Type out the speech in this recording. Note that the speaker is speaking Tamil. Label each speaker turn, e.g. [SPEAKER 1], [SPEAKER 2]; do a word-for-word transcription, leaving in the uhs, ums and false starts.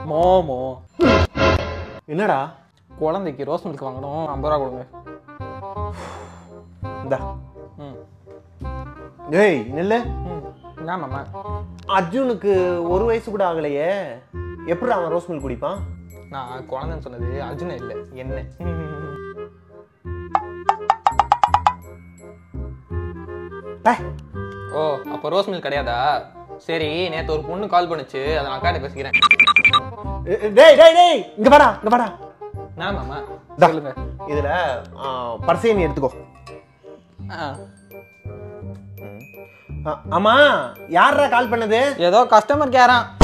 [SPEAKER 1] மோமோ.
[SPEAKER 2] என்னடா?
[SPEAKER 1] குழந்தைக்கு ரோஸ் மில்க் வாங்கணும், ஐம்பது ரூபா கொடுங்க.
[SPEAKER 2] இந்தா.
[SPEAKER 1] ம்.
[SPEAKER 2] ஏய் நெல்லு.
[SPEAKER 1] ம். என்ன மாமா?
[SPEAKER 2] அர்ஜுனுக்கு ஒரு வயசு கூட ஆகலையே, எப்படி அவன் ரோஸ் மில்க் குடிப்பான்?
[SPEAKER 1] நான் குழந்தைன்னு சொன்னது அர்ஜுன இல்லை, என்ன? ஓ, அப்போ ரோஸ் மில்க் கிடையாதா? சரி, நேற்று ஒரு பொண்ணு கால் பண்ணுச்சு, அதை நான் அக்காட்ட பேசிக்கிறேன்.
[SPEAKER 2] டேய் டேய் டேய் இங்க வாடா, இங்க வாடா.
[SPEAKER 1] நான் மாமா சொல்லுங்க.
[SPEAKER 2] இதுல பர்ஸை நீ எடுத்துக்கோ. ஆமா, யாரா கால் பண்ணது?
[SPEAKER 1] ஏதோ கஸ்டமர் கேரான்.